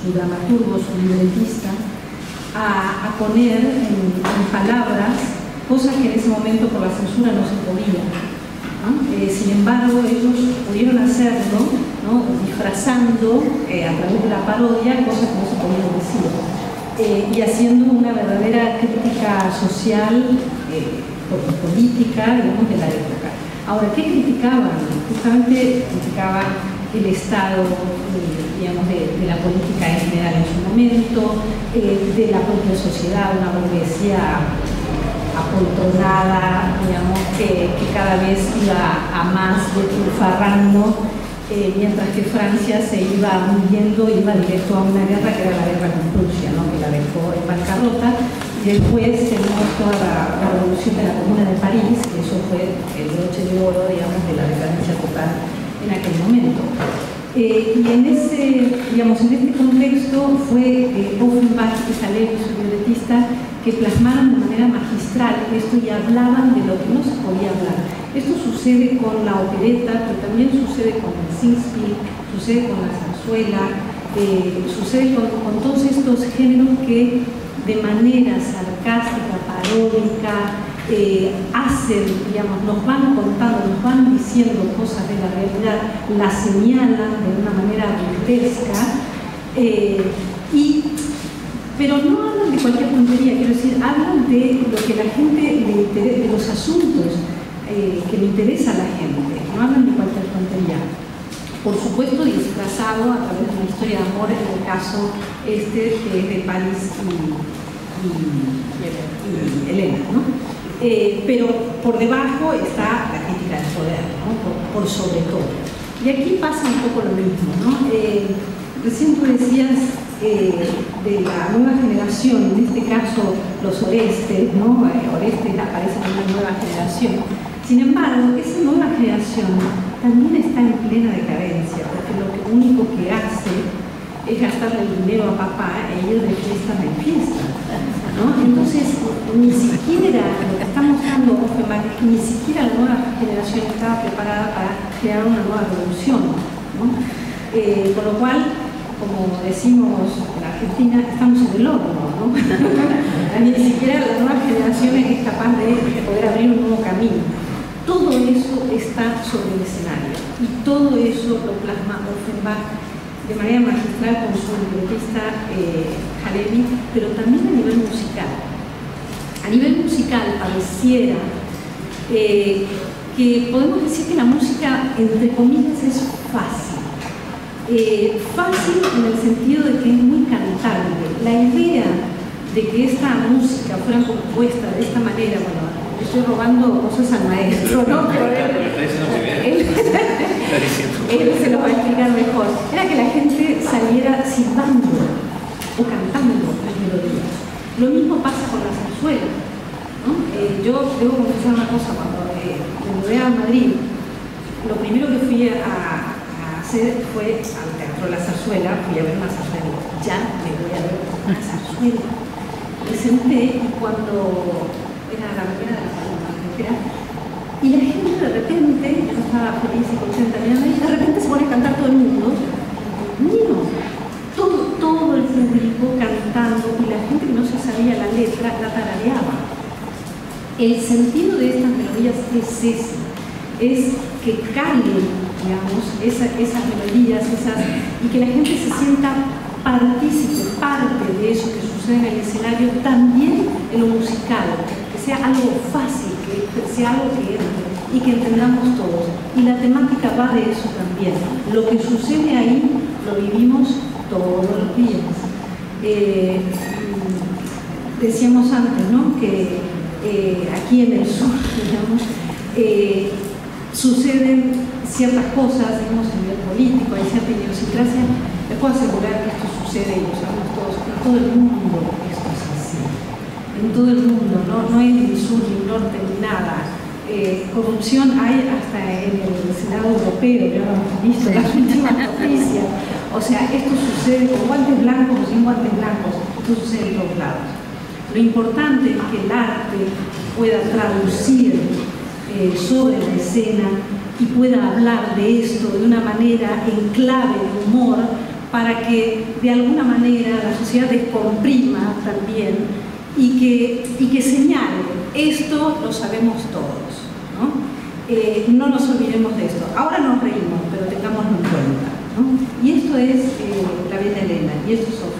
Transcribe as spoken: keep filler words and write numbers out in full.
su dramaturgo, su libretista, a, a poner en, en palabras cosas que en ese momento por la censura no se podían, ¿no? Eh, sin embargo, ellos pudieron hacerlo, ¿no? Disfrazando eh, a través de la parodia cosas que no se podían decir, eh, y haciendo una verdadera crítica social, eh, política, digamos, de la época. Ahora, ¿qué criticaban? Justamente criticaban el estado, eh, digamos, de, de la política en general en su momento, eh, de la propia sociedad, una burguesía apoltronada, digamos, que, que cada vez iba a más despilfarrando, eh, mientras que Francia se iba hundiendo, iba directo a una guerra que era la guerra con Prusia, ¿no? Que la dejó en bancarrota, y después tenemos toda la, la revolución de la Comuna de París, que eso fue el broche de oro, digamos, de la decadencia total en aquel momento. Eh, y en ese, digamos, en este contexto fue eh, Offenbach y Halevi, su libretista, que plasmaron de manera magistral esto y hablaban de lo que no se podía hablar. Esto sucede con la opereta, pero también sucede con el Singspiel, sucede con la zarzuela, eh, sucede con, con todos estos géneros que de manera sarcástica, paródica, Eh, hacen, digamos, nos van contando, nos van diciendo cosas de la realidad, las señalan de una manera grotesca, eh, y, pero no hablan de cualquier tontería, quiero decir, hablan de lo que la gente le interesa, de los asuntos eh, que le interesa a la gente, no hablan de cualquier tontería. Por supuesto, disfrazado a través de una historia de amor, en el caso este que es de París y, y, y Elena, ¿no? Eh, pero por debajo está la crítica del poder, ¿no? por, por sobre todo. Y aquí pasa un poco lo mismo, ¿no? Eh, recién tú decías eh, de la nueva generación, en este caso los Orestes, ¿no? Eh, Orestes aparece en una nueva generación. Sin embargo, esa nueva generación también está en plena decadencia, porque lo único que hace es gastarle el dinero a papá e ir de fiesta en fiesta, ¿no? Entonces, ni siquiera lo que está mostrando Offenbach es que ni siquiera la nueva generación estaba preparada para crear una nueva revolución, ¿no? Eh, con lo cual, como decimos en Argentina, estamos en el horno, ¿no? Ni siquiera la nueva generación es capaz de, de poder abrir un nuevo camino. Todo eso está sobre el escenario y todo eso lo plasma Offenbach de manera magistral con su libretista eh, Halevi, pero también a nivel musical. A nivel musical pareciera eh, que podemos decir que la música, entre comillas, es fácil. Eh, fácil en el sentido de que es muy cantable. La idea de que esta música fuera compuesta de esta manera, bueno, estoy robando cosas al maestro, ¿no? Pero él, él, él se lo va a explicar mejor. Era que la gente saliera silbando o cantando las melodías. Lo mismo pasa con la zarzuela, ¿no? Eh, yo debo confesar una cosa, cuando eh, me mudé a Madrid, lo primero que fui a, a hacer fue al Teatro de la Zarzuela, fui a ver una zarzuela, ya me voy a ver una zarzuela. Me senté y cuando era la primera de la paloma, y la gente de repente, yo estaba feliz y contenta mirando, y de repente se pone a cantar todo el mundo, mío, todo, todo el público cantando, y la gente que no se sabía la letra la tarareaba. El sentido de estas melodías es ese, es que calen, digamos, esa, esas melodías, esas, y que la gente se sienta partícipe, parte de eso que sucede en el escenario, también en lo musical, que sea algo fácil, que sea algo que entre y que entendamos todos. Y la temática va de eso también. Lo que sucede ahí lo vivimos todos los días. Eh, decíamos antes, ¿no?, que eh, aquí en el sur, digamos, eh, suceden ciertas cosas, digamos, a nivel político, hay cierta idiosincrasia. Les puedo asegurar que esto sucede, y lo sabemos todos, en todo el mundo esto es así. En todo el mundo, no, no hay ni sur ni norte ni nada. Eh, corrupción hay hasta en el Senado Europeo, ya lo hemos visto en las últimas noticias. O sea, esto sucede con guantes blancos o sin guantes blancos, esto sucede en todos lados. Lo importante es que el arte pueda traducir eh, sobre la escena y pueda hablar de esto de una manera en clave de humor, para que de alguna manera la sociedad descomprima también y que, y que señale, esto lo sabemos todos, ¿no? Eh, no nos olvidemos de esto. Ahora nos reímos, pero tengámoslo en cuenta, ¿no? Y esto es eh, la Bella Elena, y esto es Sofía.